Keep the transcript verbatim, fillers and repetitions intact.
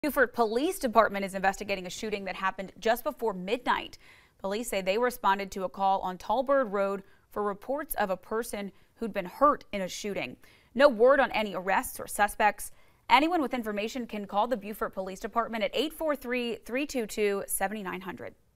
Beaufort Police Department is investigating a shooting that happened just before midnight. Police say they responded to a call on Tallbird Road for reports of a person who'd been hurt in a shooting. No word on any arrests or suspects. Anyone with information can call the Beaufort Police Department at eight four three, three two two, seven nine zero zero.